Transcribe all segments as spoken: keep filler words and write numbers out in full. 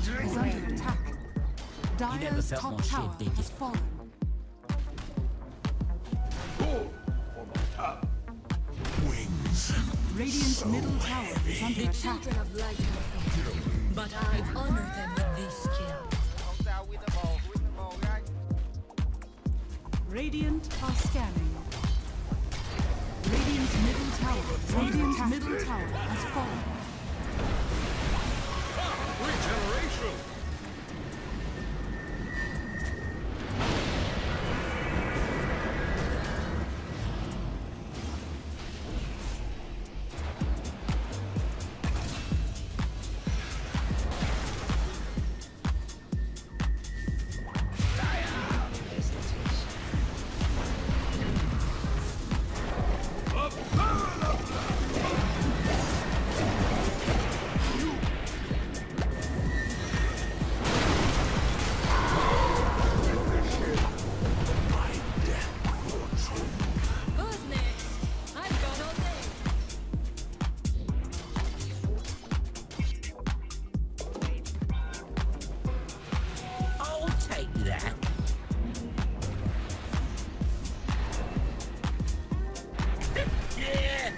is under attack. Dire's top tower has fallen. Wings. Radiant's middle tower is under The attack. children of light have fallen, but I honor them with this kill. Radiant are scanning. Radiant's middle tower. Radiant's middle tower has fallen. Regeneration. Who's next? I've got all day. I'll take that. Yeah.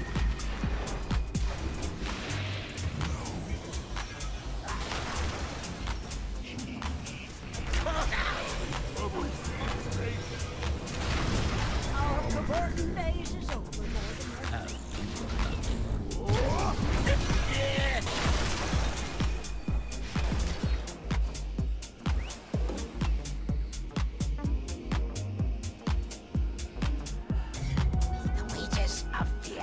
Our converting days is over, Mortimer. Yeah. The wages of fear.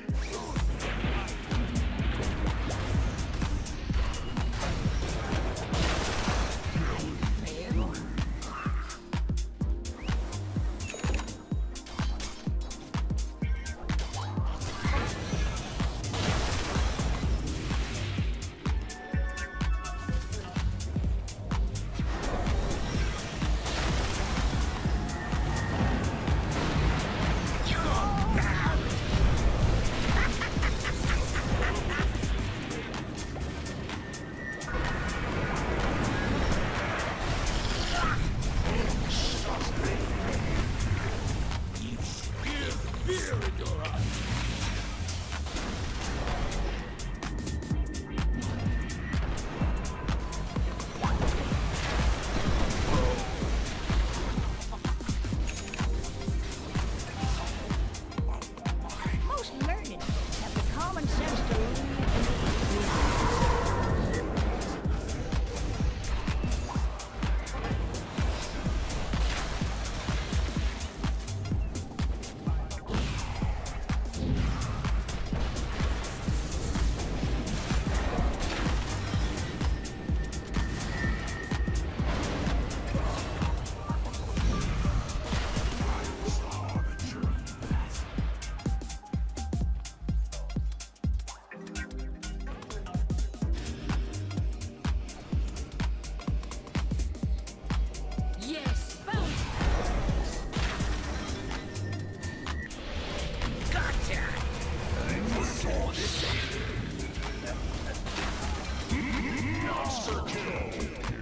You spew fear in your eyes. Most learned have the common sense to leave me. Yes, bounty. Gotcha. I saw this. Monster kill.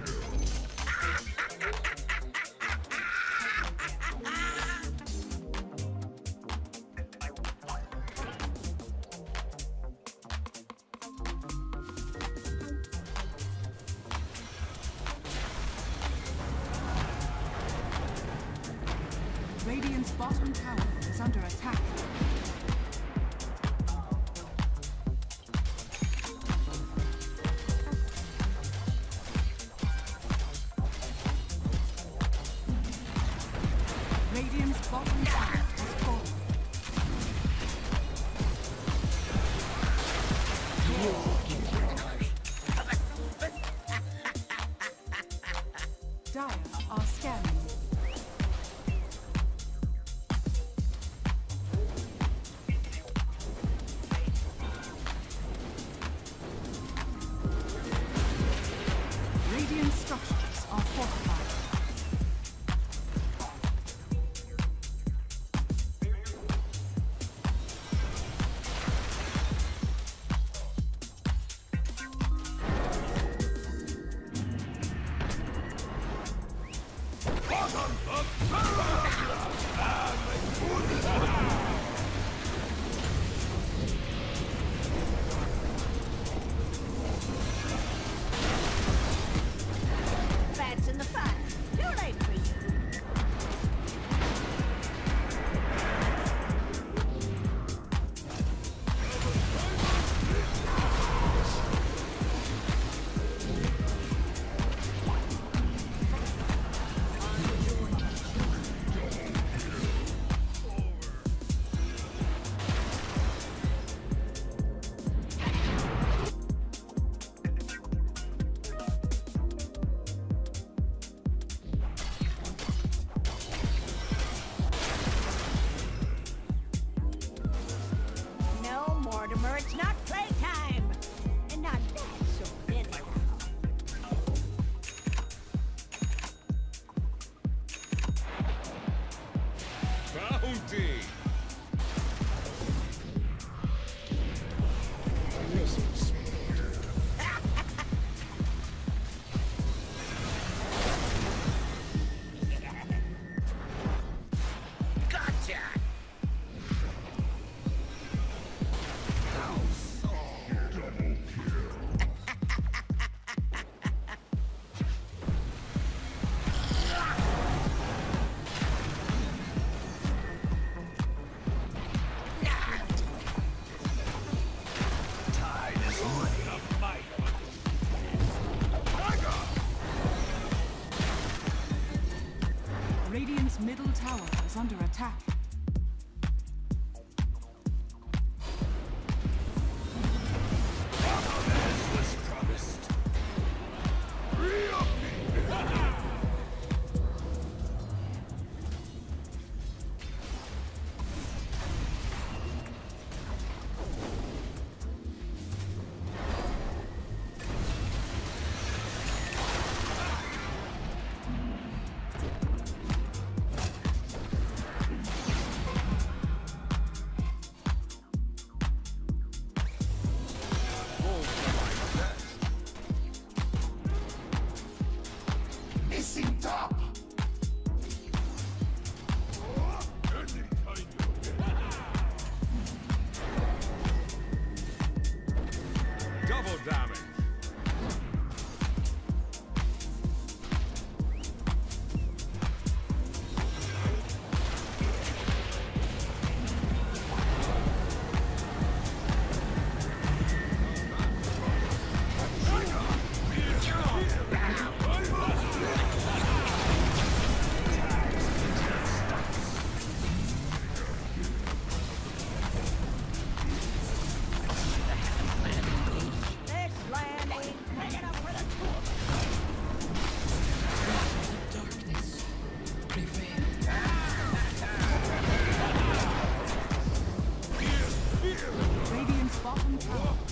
Radiant's bottom tower is under attack. Radiant's bottom tower has fallen. Dire are scanning. Radiant structures are fortified.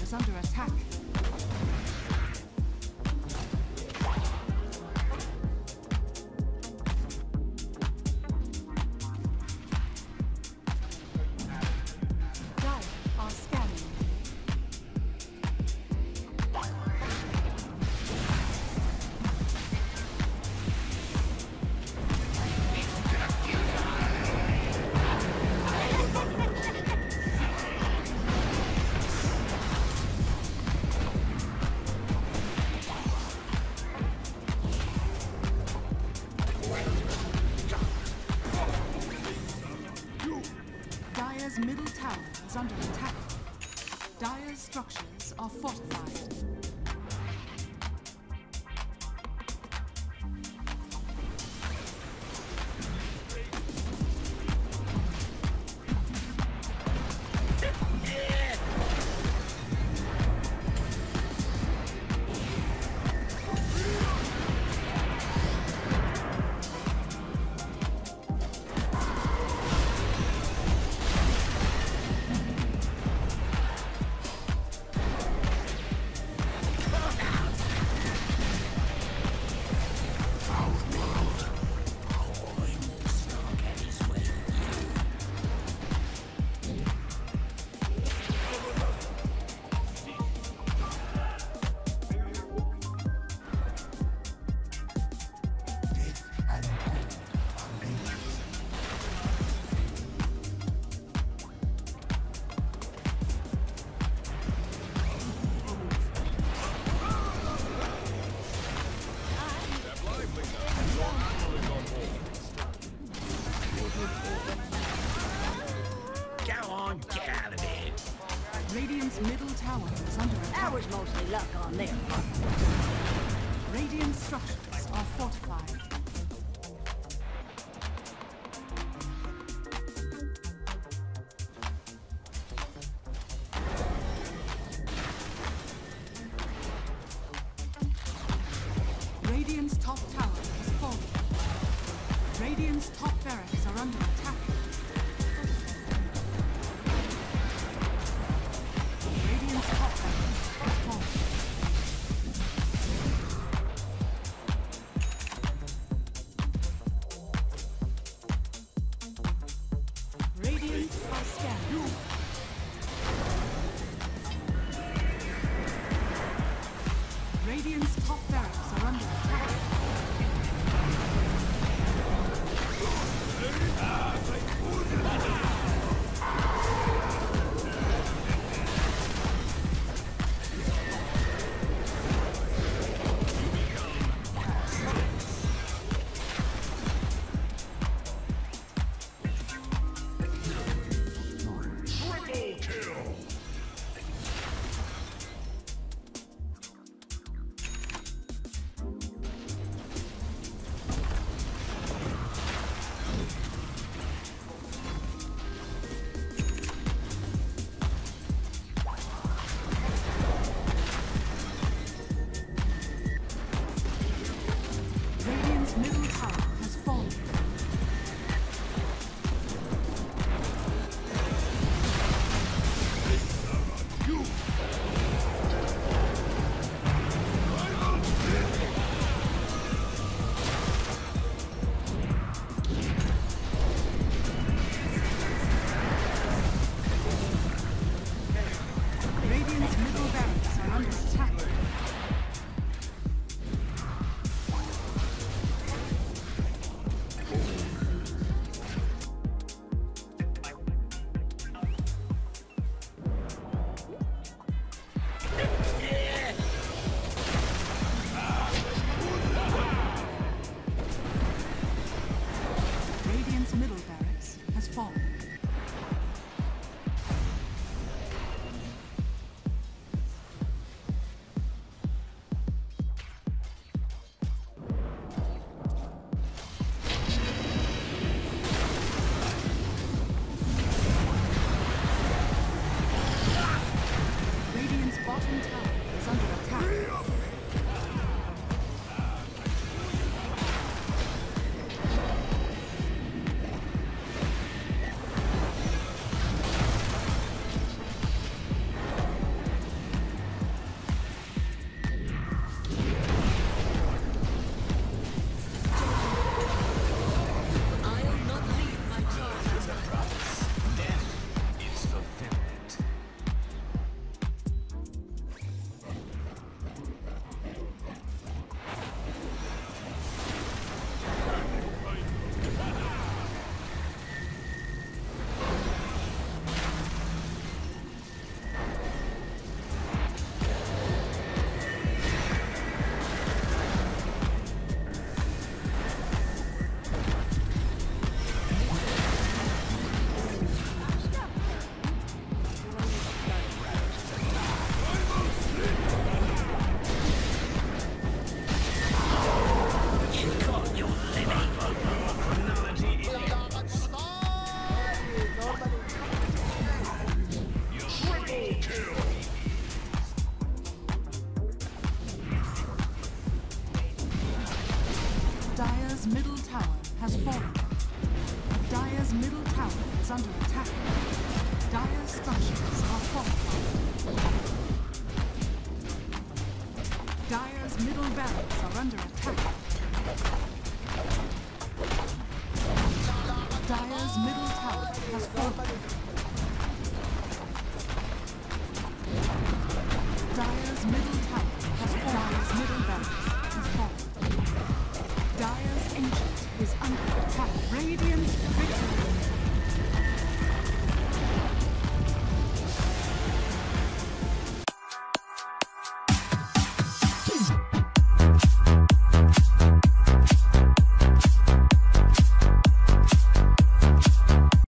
is under attack. Dire are scanning. Dire's middle tower is under attack. Dire's structures are fortified. Go on, get out of here. Radiant's middle tower is under That attack. was mostly luck on their part. Radiant structures are fortified. Radiant's top tower has fallen. Radiant's top barracks are under attack. Radiant's top barracks has fallen. Radiant are scanning. Radiant's top barracks are under attack. under attack. Dire's structures are fortified. Dire's middle barracks are under attack. Dire's middle tower has fallen.